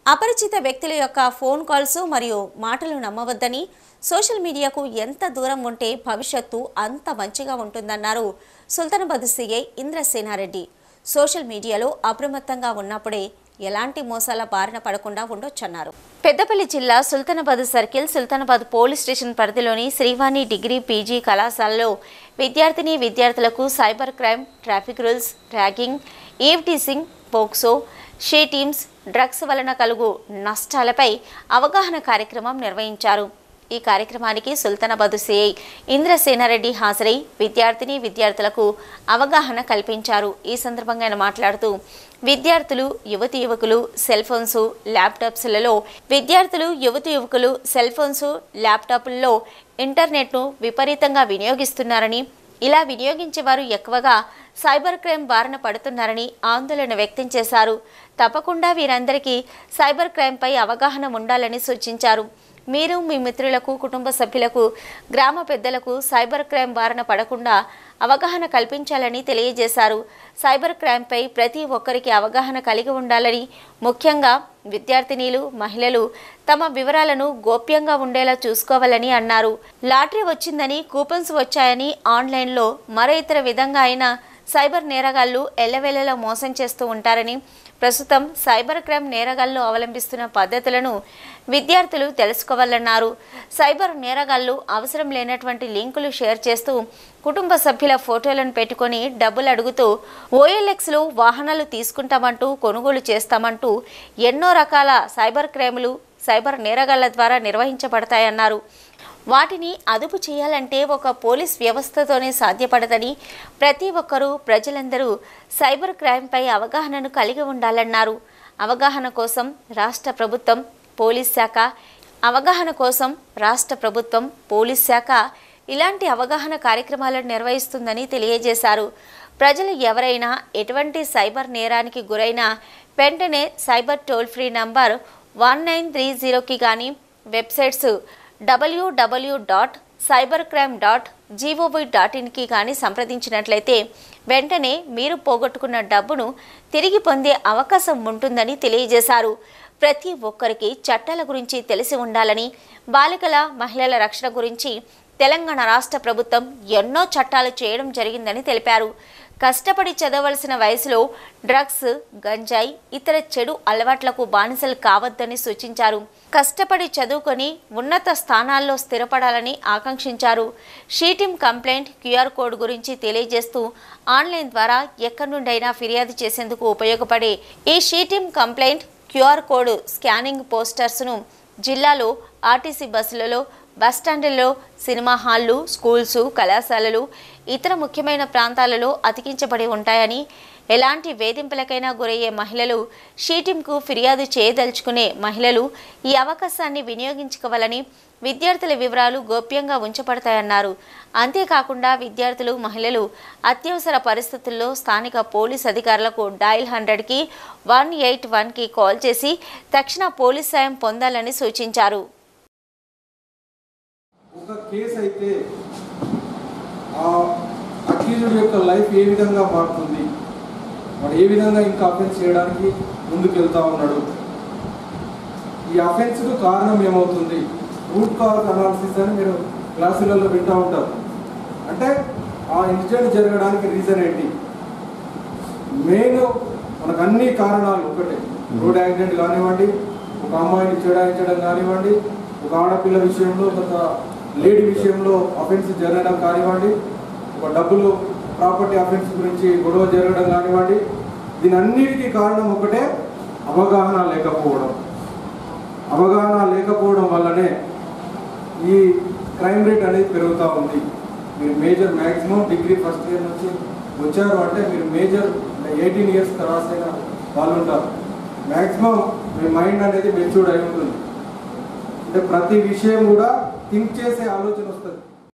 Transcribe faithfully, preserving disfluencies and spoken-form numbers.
అపరిచిత వ్యక్తుల యొక్క phone calls మరియు మాటలు నమ్మవద్దని, సోషల్ మీడియాకు ఎంత దూరం ఉంటే భవిష్యత్తు అంత మంచిగా ఉంటుందన్నారు సుల్తానాబాద్ సీఐ ఇంద్రసేనారెడ్డి. సోషల్ మీడియాలో అప్రమత్తంగా ఉన్నప్పుడే ఎలాంటి మోసాల బారిన పడకుండా ఉండొచ్చన్నారు. పెద్దపల్లి జిల్లా Sultanabad circle Sultanabad police station పరిధిలోని శ్రీవాణి డిగ్రీ పీజీ కళాశాలలో విద్యార్థిని విద్యార్థులకు cyber crime, traffic rules, ragging, eve teasing, POCSO, she teams, drugs వలన కలుగు నష్టాలపై అవగాహన కార్యక్రమం నిర్వహించారు. ఈ కార్యక్రమానికి సుల్తానాబాద్ సీఐ ఇంద్రసేనారెడ్డి హాజరై విద్యార్థిని విద్యార్థులకు అవగాహన కల్పించారు. ఈ సందర్భంగా ఆయన మాట్లాడుతూ విద్యార్థులు యువతి యువకులు సెల్ ఫోన్స్ ల్యాప్టాప్స్లలో విద్యార్థులు యువతి యువకులు సెల్ ఫోన్స్ ల్యాప్టాప్లలో ఇంటర్నెట్ను విపరీతంగా వినియోగిస్తున్నారని, ఇలా వినియోగించేవారు ఎక్కువగా సైబర్ క్రైమ్ బారిన పడుతున్నారని ఆందోళన వ్యక్తం చేశారు. తప్పకుండా వీరందరికీ సైబర్ క్రైమ్పై అవగాహన ఉండాలని సూచించారు. మీరు మీ మిత్రులకు, కుటుంబ సభ్యులకు, గ్రామ పెద్దలకు సైబర్ క్రైమ్ బారిన పడకుండా అవగాహన కల్పించాలని తెలియజేశారు. సైబర్ క్రైమ్పై ప్రతి ఒక్కరికి అవగాహన కలిగి ఉండాలని, ముఖ్యంగా విద్యార్థినీలు, మహిళలు తమ వివరాలను గోప్యంగా ఉండేలా చూసుకోవాలని అన్నారు. లాటరీ వచ్చిందని, కూపన్స్ వచ్చాయని ఆన్లైన్లో మరో ఇతర విధంగా అయినా సైబర్ నేరగాళ్లు ఎల్లవేళలా మోసం చేస్తూ ఉంటారని, ప్రస్తుతం సైబర్ క్రైమ్ నేరగాళ్లు అవలంబిస్తున్న పద్ధతులను విద్యార్థులు తెలుసుకోవాలన్నారు. సైబర్ నేరగాళ్లు అవసరం లేనటువంటి లింకులు షేర్ చేస్తూ కుటుంబ సభ్యుల ఫోటోలను పెట్టుకొని డబ్బులు అడుగుతూ ఓఎల్ఎక్స్లో వాహనాలు తీసుకుంటామంటూ, కొనుగోలు చేస్తామంటూ ఎన్నో రకాల సైబర్ క్రైమ్లు సైబర్ నేరగాళ్ల ద్వారా నిర్వహించబడతాయన్నారు. వాటిని అదుపు చేయాలంటే ఒక పోలీస్ వ్యవస్థతోనే సాధ్యపడదని, ప్రతి ఒక్కరూ ప్రజలందరూ సైబర్ క్రైమ్పై అవగాహనను కలిగి ఉండాలన్నారు. అవగాహన కోసం రాష్ట్ర ప్రభుత్వం పోలీస్ శాఖ అవగాహన కోసం రాష్ట్ర ప్రభుత్వం పోలీస్ శాఖ ఇలాంటి అవగాహన కార్యక్రమాలను నిర్వహిస్తుందని తెలియజేశారు. ప్రజలు ఎవరైనా ఎటువంటి సైబర్ నేరానికి గురైనా వెంటనే cyber toll free number one nine three జీరోకి కానీ వెబ్సైట్స్ డబ్ల్యూడబ్ల్యూ dot cyber crime dot gov dot ఇన్కి కానీ సంప్రదించినట్లయితే వెంటనే మీరు పోగొట్టుకున్న డబ్బును తిరిగి పొందే అవకాశం ఉంటుందని తెలియజేశారు. ప్రతి ఒక్కరికి చట్టాల గురించి తెలిసి ఉండాలని, బాలికల మహిళల రక్షణ గురించి తెలంగాణ రాష్ట్ర ప్రభుత్వం ఎన్నో చట్టాలు చేయడం జరిగిందని తెలిపారు. కష్టపడి చదవలసిన వయసులో డ్రగ్స్, గంజాయి, ఇతర చెడు అలవాట్లకు బానిసలు కావద్దని సూచించారు. కష్టపడి చదువుకొని ఉన్నత స్థానాల్లో స్థిరపడాలని ఆకాంక్షించారు. షీటిమ్ కంప్లైంట్ క్యూఆర్ కోడ్ గురించి తెలియజేస్తూ ఆన్లైన్ ద్వారా ఎక్కడి నుండైనా ఫిర్యాదు చేసేందుకు ఉపయోగపడే ఈ she team complaint QR code scanning పోస్టర్స్ను జిల్లాలో ఆర్టీసీ బస్సులలో, బస్టాండ్లలో, సినిమా హాళ్లు, స్కూల్స్, కళాశాలలు, ఇతర ముఖ్యమైన ప్రాంతాలలో అతికించబడి ఉంటాయని, ఎలాంటి వేధింపులకైనా గురయ్యే మహిళలు, షీటింకు ఫిర్యాదు చేయదలుచుకునే మహిళలు ఈ అవకాశాన్ని వినియోగించుకోవాలని, విద్యార్థుల వివరాలు గోప్యంగా ఉంచబడతాయన్నారు. అంతేకాకుండా విద్యార్థులు, మహిళలు అత్యవసర పరిస్థితుల్లో స్థానిక పోలీస్ అధికారులకు డయల్ హండ్రెడ్కి వన్ ఎయిట్ వన్కి కాల్ చేసి తక్షణ పోలీస్ సాయం పొందాలని సూచించారు. ఒక కేసు అయితే ఆ అక్యూజ్డ్ యొక్క లైఫ్ ఏ విధంగా మారుతుంది, వాడు ఏ విధంగా ఇంకా అఫెన్స్ చేయడానికి ముందుకు వెళ్తా ఉన్నాడు, ఈ అఫెన్స్కు కారణం ఏమవుతుంది, రూట్ కాజ్ అనాలిసిస్ అని మీరు క్లాసులలో వింటూ ఉంటారు. అంటే ఆ ఇన్సిడెంట్ జరగడానికి రీజన్ ఏంటి, మెయిన్ మనకు అన్ని కారణాలు ఒకటే, రోడ్ యాక్సిడెంట్ కానివ్వండి, ఒక అమ్మాయిని చెడాయించడం కానివ్వండి, ఒక ఆడపిల్ల విషయంలో, ఒక లేడీ విషయంలో అఫెన్స్ జరగడం కానివ్వండి, ఒక డబ్బులు ప్రాపర్టీ అఫెన్స్ గురించి గొడవ జరగడం కానివ్వండి, దీని అన్నిటికీ కారణం ఒకటే, అవగాహన లేకపోవడం. అవగాహన లేకపోవడం వల్లనే ఈ క్రైమ్ రేట్ అనేది పెరుగుతూ ఉంది. మీరు major maximum degree first year నుంచి వచ్చారు అంటే మీరు మేజర్ ఎయిటీన్ ఇయర్స్ క్రాస్ అయిన వాళ్ళు ఉంటారు. మ్యాక్సిమం మీ మైండ్ అనేది మెచ్యూర్డ్ అయి ఉంటుంది. అంటే ప్రతి విషయం కూడా థింక్ చేసే ఆలోచన వస్తుంది.